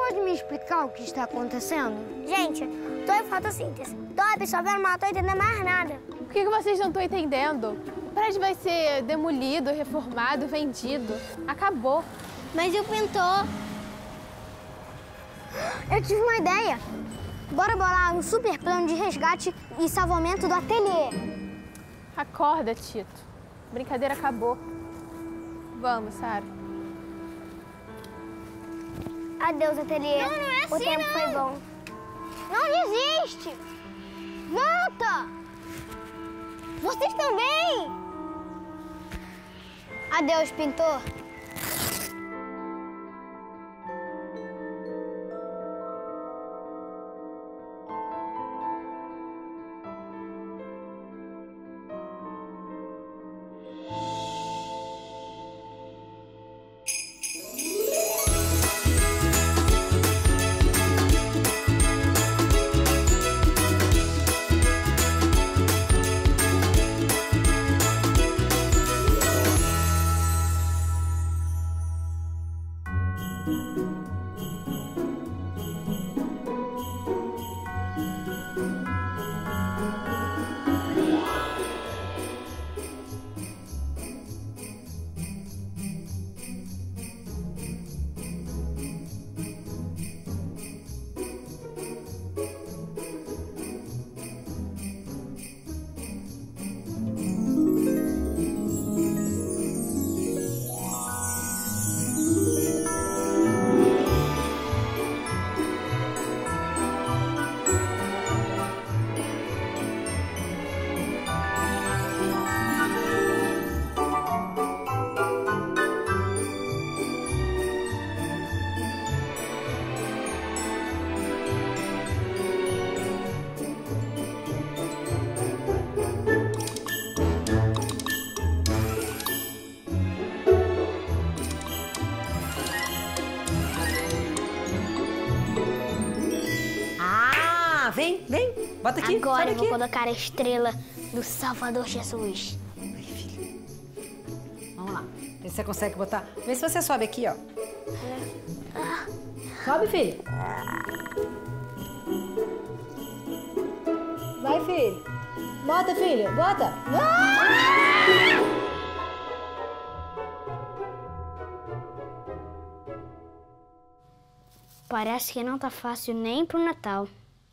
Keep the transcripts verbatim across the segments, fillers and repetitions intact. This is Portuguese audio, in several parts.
pode me explicar o que está acontecendo? Gente, tô em fotossíntese. Tô absorvendo, mas não tô entendendo mais nada. O que, que vocês não estão entendendo? O prédio vai ser demolido, reformado, vendido. Acabou. Mas e o pintor? Eu tive uma ideia. Bora bolar um super plano de resgate e salvamento do ateliê. Acorda, Tito. A brincadeira acabou. Vamos, Sara. Adeus, ateliê. Não, não é assim, O tempo não. foi bom. Não desiste! Volta! Vocês também! Adeus, pintor. Vem, vem, bota aqui. Agora eu aqui. vou colocar a estrela do Salvador Jesus. Ai, filho. Vamos lá. Vê se você consegue botar. Vê se você sobe aqui, ó. É. Sobe, filho. Vai, filho. Bota, filho. Bota. Ah! Parece que não tá fácil nem pro Natal.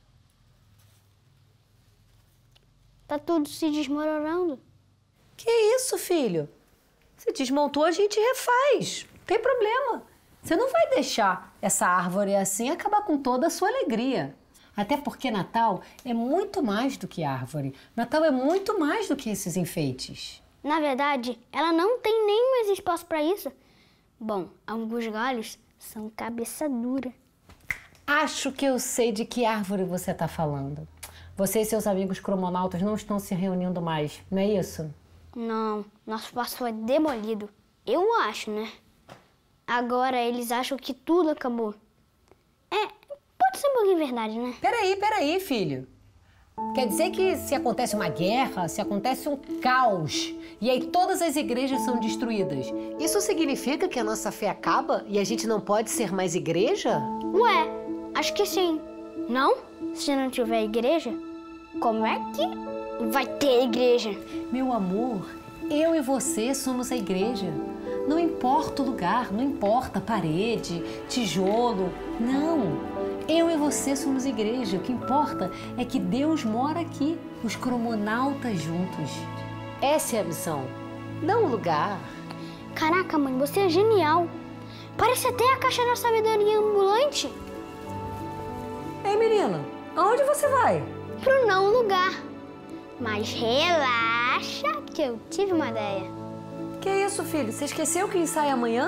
Tá tudo se desmoronando. Que isso, filho? Você desmontou, a gente refaz. Não tem problema. Você não vai deixar essa árvore assim acabar com toda a sua alegria. Até porque Natal é muito mais do que árvore. Natal é muito mais do que esses enfeites. Na verdade, ela não tem nem mais espaço para isso. Bom, alguns galhos são cabeça dura. Acho que eu sei de que árvore você está falando. Você e seus amigos cromonautas não estão se reunindo mais, não é isso? Não, nosso espaço foi demolido. Eu acho, né? Agora eles acham que tudo acabou. É, pode ser um pouquinho verdade, né? Peraí, peraí, filho. Quer dizer que se acontece uma guerra, se acontece um caos, e aí todas as igrejas são destruídas, isso significa que a nossa fé acaba e a gente não pode ser mais igreja? Ué, acho que sim. Não? Se não tiver igreja, como é que vai ter igreja? Meu amor, eu e você somos a igreja. Não importa o lugar, não importa parede, tijolo, não. Eu e você somos igreja. O que importa é que Deus mora aqui, os cromonautas juntos. Essa é a missão, não o lugar. Caraca, mãe, você é genial. Parece até a caixa da sabedoria ambulante. Ei, menina, aonde você vai? Pro não lugar. Mas relaxa que eu tive uma ideia. Que isso, filho? Você esqueceu que ensaia amanhã?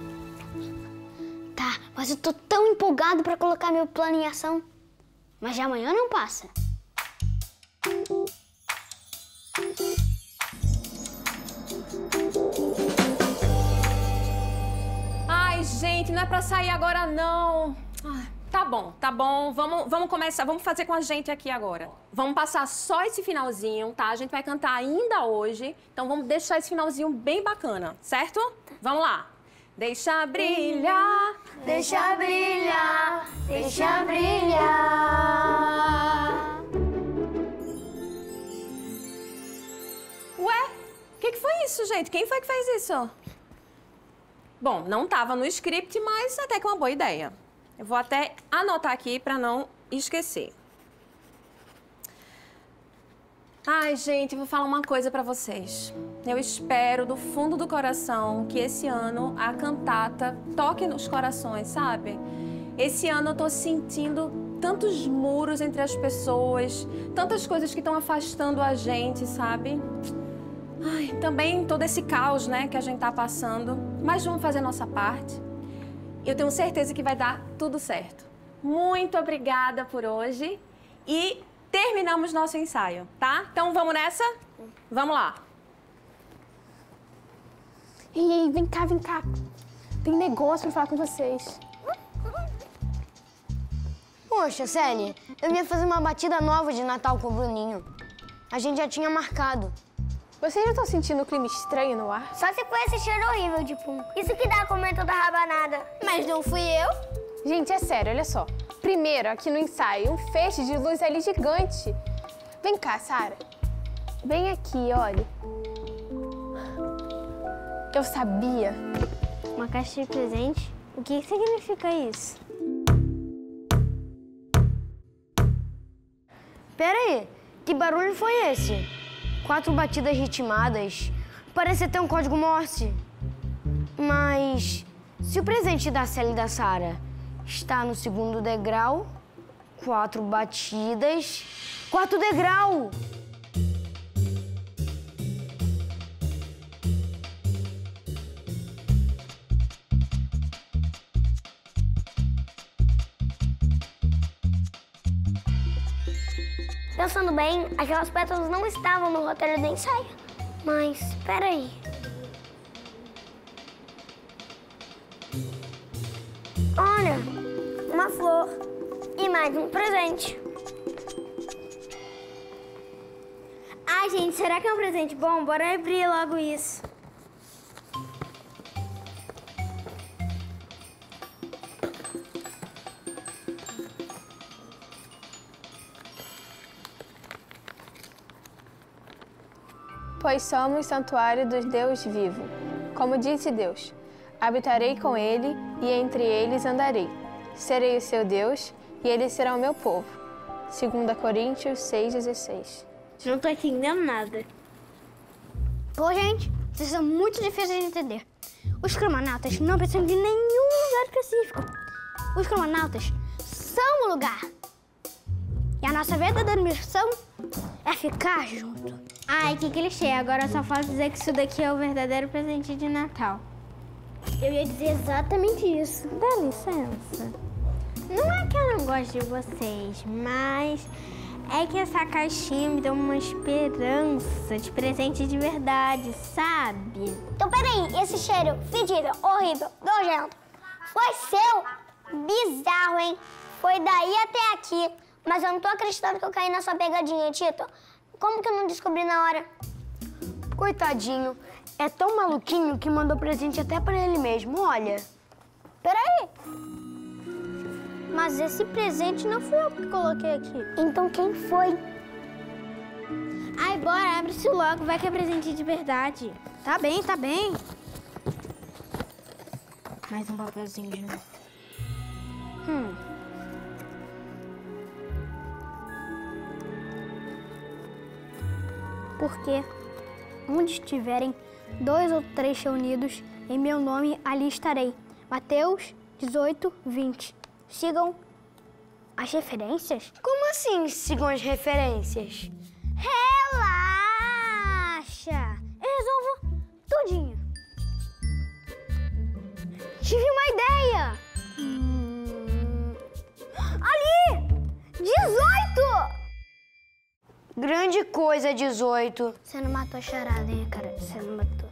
Tá, mas eu tô tão empolgado pra colocar meu plano em ação. Mas de amanhã não passa. Ai, gente, não é pra sair agora, não. Ai, tá bom, tá bom. Vamos, vamos começar, vamos fazer com a gente aqui agora. Vamos passar só esse finalzinho, tá? A gente vai cantar ainda hoje. Então vamos deixar esse finalzinho bem bacana, certo? Vamos lá. Deixa brilhar, Deixa brilhar, deixa brilhar. Ué, o que, que foi isso, gente? Quem foi que fez isso? Bom, não estava no script, mas até que é uma boa ideia. Eu vou até anotar aqui para não esquecer. Ai, gente, vou falar uma coisa para vocês. Eu espero do fundo do coração que esse ano a cantata toque nos corações, sabe? Esse ano eu tô sentindo tantos muros entre as pessoas, tantas coisas que estão afastando a gente, sabe? Ai, também todo esse caos, né, que a gente tá passando. Mas vamos fazer a nossa parte. Eu tenho certeza que vai dar tudo certo. Muito obrigada por hoje e terminamos nosso ensaio, tá? Então vamos nessa? Vamos lá. Ei, ei, vem cá, vem cá. Tem negócio pra falar com vocês. Poxa, Célia, eu ia fazer uma batida nova de Natal com o Bruninho. A gente já tinha marcado. Vocês já estão sentindo um clima estranho no ar? Só se foi esse cheiro horrível de pum. Isso que dá comendo da rabanada. Mas não fui eu. Gente, é sério, olha só. Primeiro, aqui no ensaio, um feixe de luz ali gigante. Vem cá, Sara. Vem aqui, olha. Eu sabia. Uma caixa de presente? O que significa isso? Pera aí, que barulho foi esse? Quatro batidas ritmadas. Parece até um código Morse. Mas se o presente da Célia e da Sara está no segundo degrau, quatro batidas, quarto degrau. Pensando bem, aquelas pétalas não estavam no roteiro do ensaio. Mas, espera aí. Olha, uma flor e mais um presente. Ai, gente, será que é um presente bom? Bora abrir logo isso. Pois somos santuário do Deus vivo. Como disse Deus, habitarei com ele e entre eles andarei. Serei o seu Deus e ele será o meu povo. segunda Coríntios seis, dezesseis. Não tô entendendo nada. Pô, gente, vocês são muito difíceis de entender. Os cromanautas não precisam de nenhum lugar específico. Os cromanautas são o lugar. E a nossa verdadeira missão é ficar junto. Ai, que clichê. Agora só falta dizer que isso daqui é o verdadeiro presente de Natal. Eu ia dizer exatamente isso. Dá licença. Não é que eu não gosto de vocês, mas é que essa caixinha me deu uma esperança de presente de verdade, sabe? Então, peraí, esse cheiro fedido, horrível, nojento, foi seu? Bizarro, hein? Foi daí até aqui. Mas eu não tô acreditando que eu caí nessa pegadinha, Tito. Como que eu não descobri na hora? Coitadinho. É tão maluquinho que mandou presente até pra ele mesmo, olha. Peraí. Mas esse presente não fui eu que coloquei aqui. Então quem foi? Ai, bora, abre isso logo, vai que é presente de verdade. Tá bem, tá bem. Mais um papelzinho de novo. Hum. Porque onde estiverem dois ou três reunidos, em meu nome ali estarei. Mateus dezoito, vinte. Sigam as referências? Como assim sigam as referências? Relaxa! Eu resolvo tudinho. Tive uma ideia! Hum... Ali! dezoito! Grande coisa, dezoito. Você não matou a charada, hein, cara? Você não matou.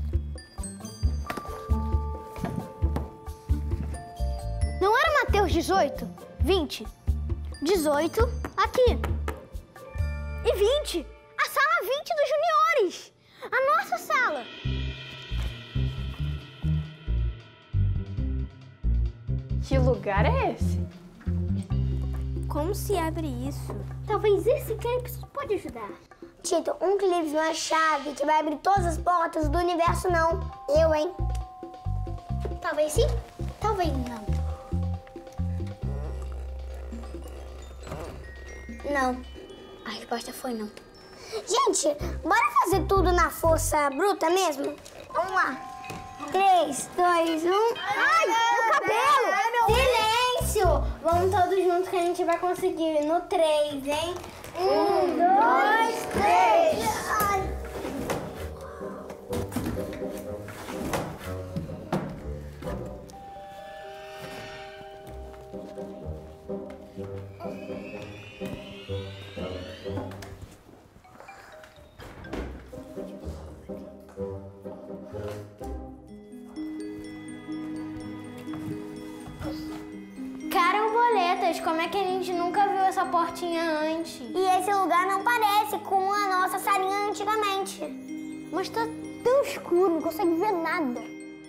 Não era Mateus dezoito? vinte? dezoito aqui. E vinte. A sala vinte dos juniores. A nossa sala. Que lugar é esse? Como se abre isso? Talvez esse clipe pode ajudar. Tito, um clipe não é chave que vai abrir todas as portas do universo, não. Eu, hein? Talvez sim, talvez não. Não. A resposta foi não. Gente, bora fazer tudo na força bruta mesmo? Vamos lá. Três, dois, um... Ai, meu cabelo! Silêncio! Vamos todos juntos que a gente vai conseguir. No três, hein? Um, dois, três! Ai. Caramboletas, como é que a gente nunca viu essa portinha antes? E esse lugar não parece com a nossa salinha antigamente. Mas tá tão escuro, não consegue ver nada.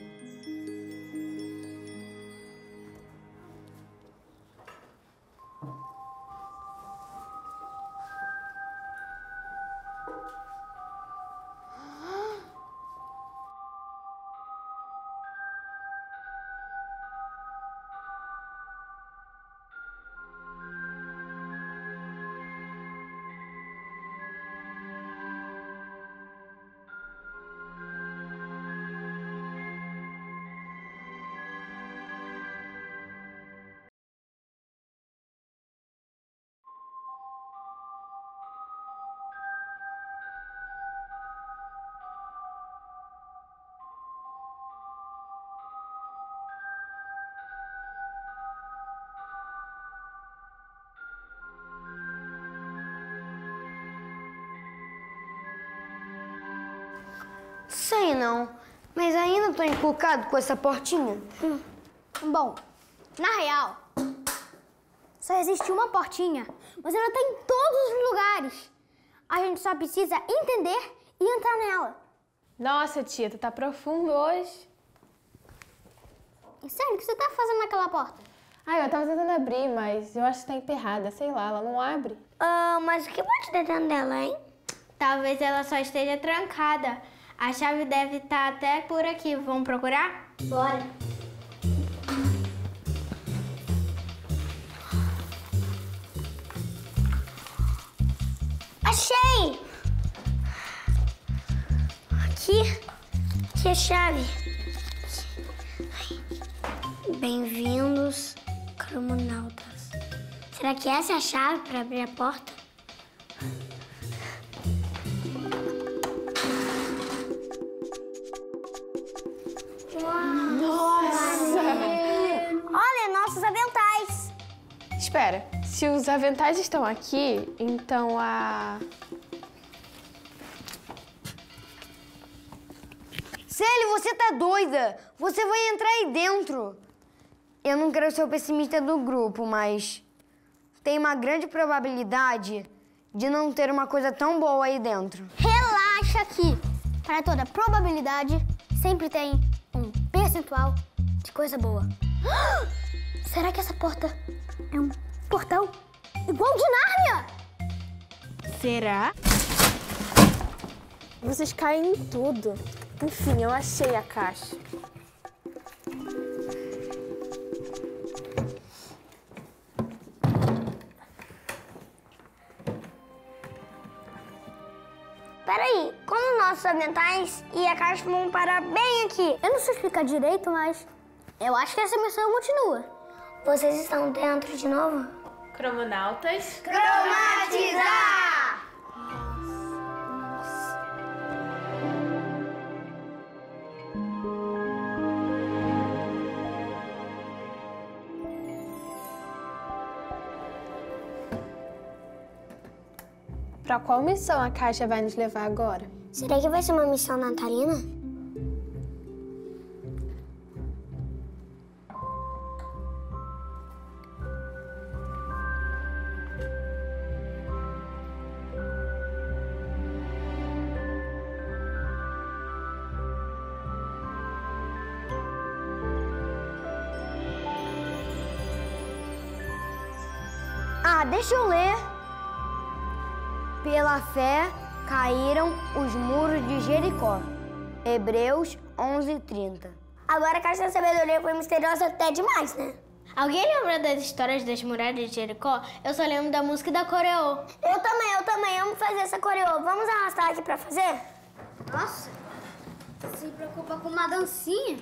Sei não, mas ainda tô encucado com essa portinha. Hum. Bom, na real, só existe uma portinha, mas ela tá em todos os lugares. A gente só precisa entender e entrar nela. Nossa, tia, tu tá profundo hoje. Sério, o que você tá fazendo naquela porta? Ah, eu tava tentando abrir, mas eu acho que tá emperrada, sei lá, ela não abre. Ah, mas o que pode ter dentro dela, hein? Talvez ela só esteja trancada. A chave deve estar até por aqui. Vamos procurar? Bora. Achei! Aqui, aqui é a chave. Bem-vindos, cromonautas. Será que essa é a chave para abrir a porta? Olha, nossos aventais. Espera, se os aventais estão aqui, então a... Célia, você tá doida? Você vai entrar aí dentro. Eu não quero ser o pessimista do grupo, mas tem uma grande probabilidade de não ter uma coisa tão boa aí dentro. Relaxa aqui. Para toda probabilidade, sempre tem um percentual de coisa boa. Será que essa porta é um portal igual de Nárnia? Será? Vocês caem em tudo. Enfim, eu achei a caixa. Peraí, como nossos aventais e a caixa vão parar bem aqui? Eu não sei explicar direito, mas eu acho que essa missão continua. Vocês estão dentro de novo? Cromonautas. Cromatizar! Pra qual missão a caixa vai nos levar agora? Será que vai ser uma missão natalina? Ah, deixa eu ler. Pela fé caíram os muros de Jericó. Hebreus onze, trinta. Agora a caixa da sabedoria foi misteriosa até demais, né? Alguém lembra das histórias das muralhas de Jericó? Eu só lembro da música da coreô. Eu também, eu também. Vamos fazer essa coreô. Vamos arrastar aqui pra fazer? Nossa, você se preocupa com uma dancinha?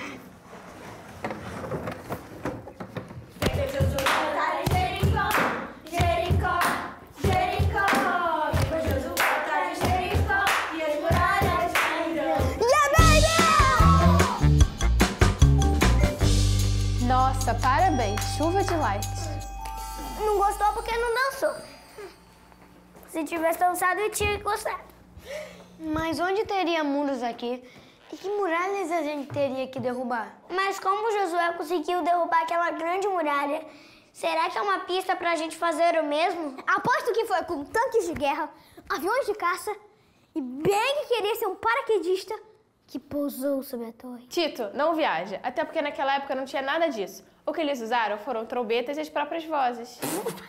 Nossa, parabéns, chuva de likes. Não gostou porque não dançou. Se tivesse dançado, eu tinha gostado. Mas onde teria muros aqui? E que muralhas a gente teria que derrubar? Mas como Josué conseguiu derrubar aquela grande muralha, será que é uma pista pra gente fazer o mesmo? Aposto que foi com tanques de guerra, aviões de caça e bem que queria ser um paraquedista que pousou sobre a torre. Tito, não viaja, até porque naquela época não tinha nada disso. O que eles usaram foram trombetas e as próprias vozes.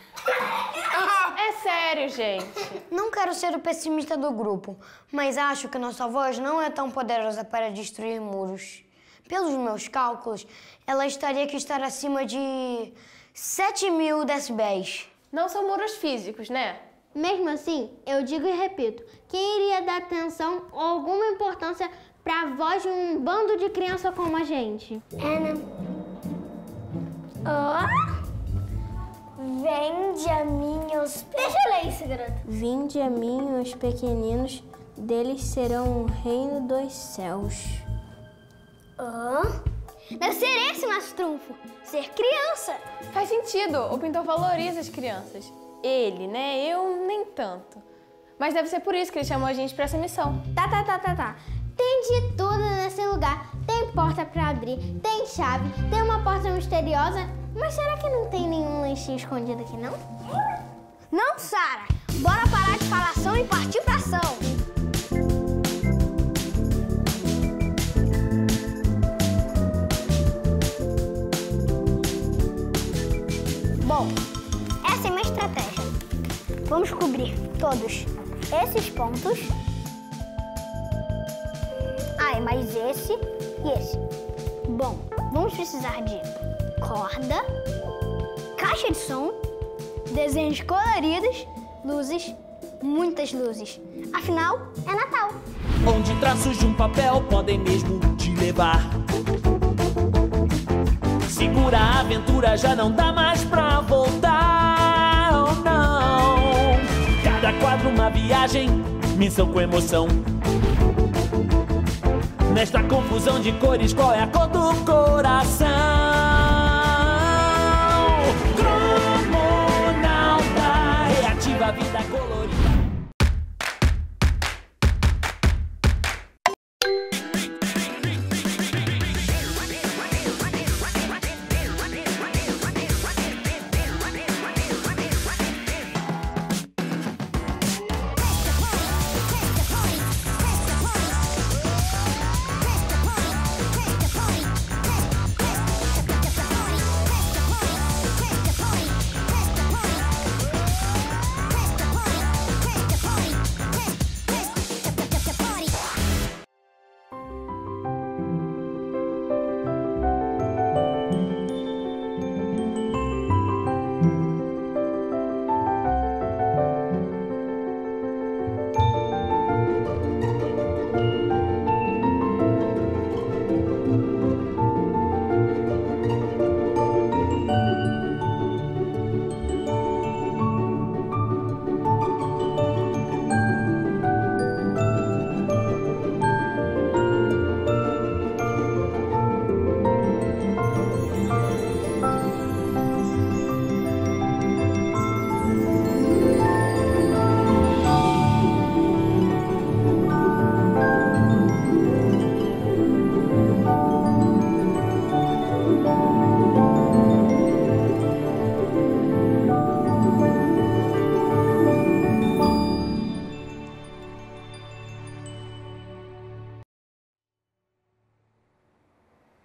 É sério, gente. Não quero ser o pessimista do grupo, mas acho que nossa voz não é tão poderosa para destruir muros. Pelos meus cálculos, ela estaria que estar acima de sete mil decibéis. Não são muros físicos, né? Mesmo assim, eu digo e repito, quem iria dar atenção ou alguma importância para a voz de um bando de criança como a gente? É, né? Oh. Vende a mim os... Deixa eu ler isso, garoto. Vinde a mim os pequeninos, deles serão o reino dos céus. Oh. Deve ser esse o nosso trunfo, ser criança. Faz sentido, o pintor valoriza as crianças. Ele, né? Eu nem tanto. Mas deve ser por isso que ele chamou a gente pra essa missão. Tá, tá, tá, tá, tá. Tem de tudo nesse lugar. Tem porta pra abrir, tem chave, tem uma porta misteriosa. Mas será que não tem nenhum lanchinho escondido aqui, não? Não, Sara! Bora parar de falação e partir pra ação! Bom, essa é a minha estratégia. Vamos cobrir todos esses pontos. Ah, e mais esse e esse. Bom, vamos precisar de corda, caixa de som, desenhos coloridos, luzes, muitas luzes. Afinal, é Natal. Onde traços de um papel podem mesmo te levar. Segura a aventura, já não dá mais pra voltar. Oh, não. Cada quadro uma viagem, missão com emoção. Nesta confusão de cores, qual é a cor do coração? Cromonauta, reativa a vida colorida.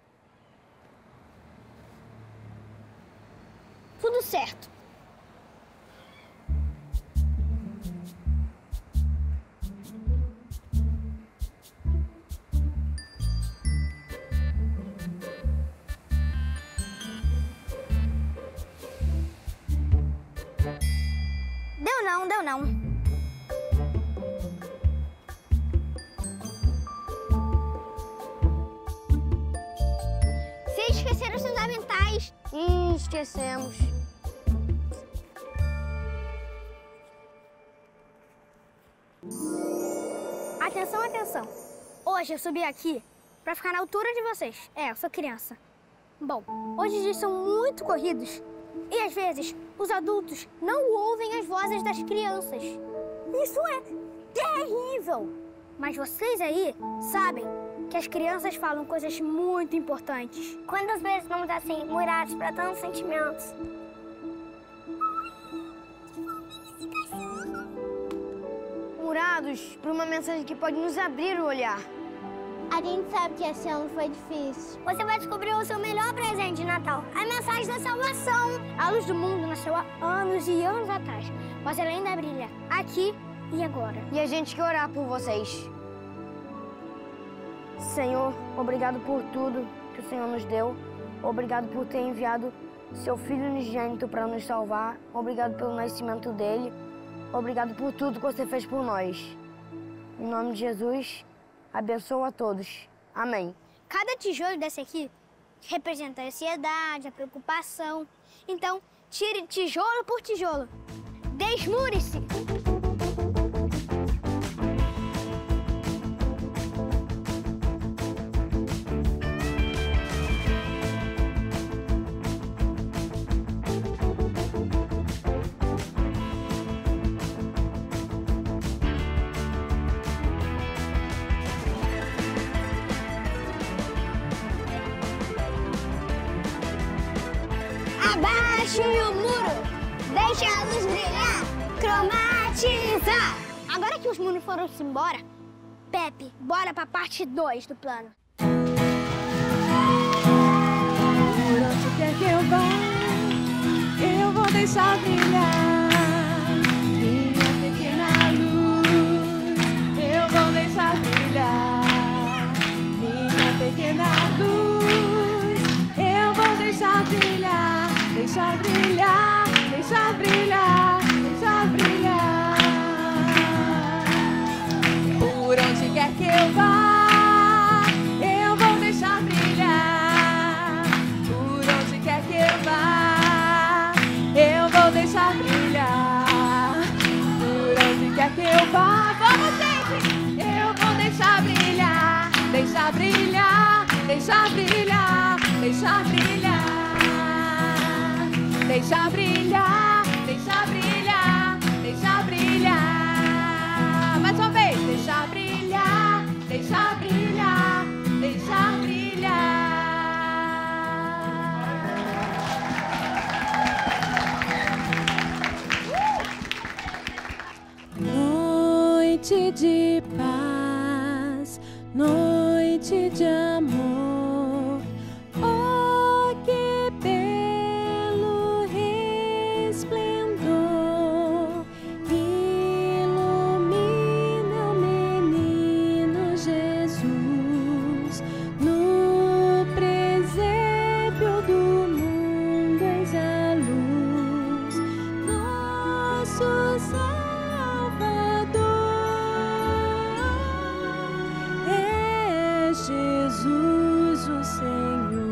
Tudo certo. não deu, não. Vocês esqueceram os fundamentais. Ih, esquecemos. Atenção, atenção. Hoje eu subi aqui pra ficar na altura de vocês. É, eu sou criança. Bom, hoje os dias são muito corridos e às vezes os adultos não ouvem as vozes das crianças. Isso é terrível! Mas vocês aí sabem que as crianças falam coisas muito importantes. Quantas vezes somos assim, murados para tantos sentimentos? Murados por uma mensagem que pode nos abrir o olhar. A gente sabe que esse ano foi difícil. Você vai descobrir o seu melhor presente de Natal, a mensagem da salvação. A luz do mundo nasceu há anos e anos atrás, mas ela ainda brilha aqui e agora. E a gente quer orar por vocês. Senhor, obrigado por tudo que o Senhor nos deu. Obrigado por ter enviado seu Filho unigênito para nos salvar. Obrigado pelo nascimento dele. Obrigado por tudo que você fez por nós. Em nome de Jesus, abençoa a todos. Amém. Cada tijolo desse aqui representa a ansiedade, a preocupação. Então, tire tijolo por tijolo. Desmure-se! Abaixe o muro, deixa a luz brilhar, cromatizar. Agora que os muros foram-se embora, Pepe, bora pra parte dois do plano. Por onde quer que eu vá, eu vou deixar brilhar minha pequena luz. Eu vou deixar brilhar minha pequena luz. Eu vou deixar brilhar, deixar brilhar, deixar brilhar, deixar brilhar. Por onde quer que eu vá, eu vou deixar brilhar. Por onde quer que eu vá, eu vou deixar brilhar. Por onde quer que eu vá, vamos gente! Eu vou deixar brilhar, deixar brilhar, deixar brilhar, deixar brilhar. Deixar brilhar, deixar brilhar, deixar brilhar. Mais uma vez, deixar brilhar, deixar brilhar, deixar brilhar. Noite de paz, noite de amor. Oh, que belo resplendor ilumina o menino Jesus. No presépio do mundo eis a luz, nosso Salvador é Jesus o Senhor.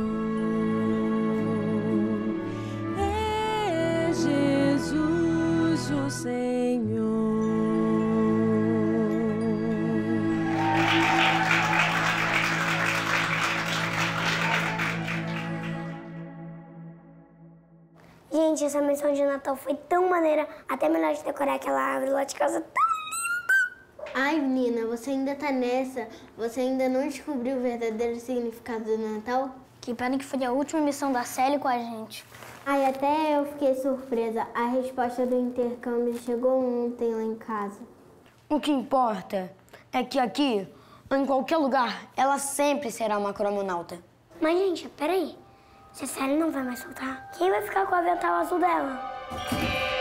É Jesus o Senhor. Gente, essa missão de Natal foi tão maneira, até melhor de decorar aquela árvore lá de casa. Ai, menina, você ainda tá nessa? Você ainda não descobriu o verdadeiro significado do Natal? Que pena que foi a última missão da Célia com a gente. Ai, até eu fiquei surpresa. A resposta do intercâmbio chegou ontem lá em casa. O que importa é que aqui, ou em qualquer lugar, ela sempre será uma cromonauta. Mas, gente, peraí. Se a Sally não vai mais soltar, quem vai ficar com o avental azul dela?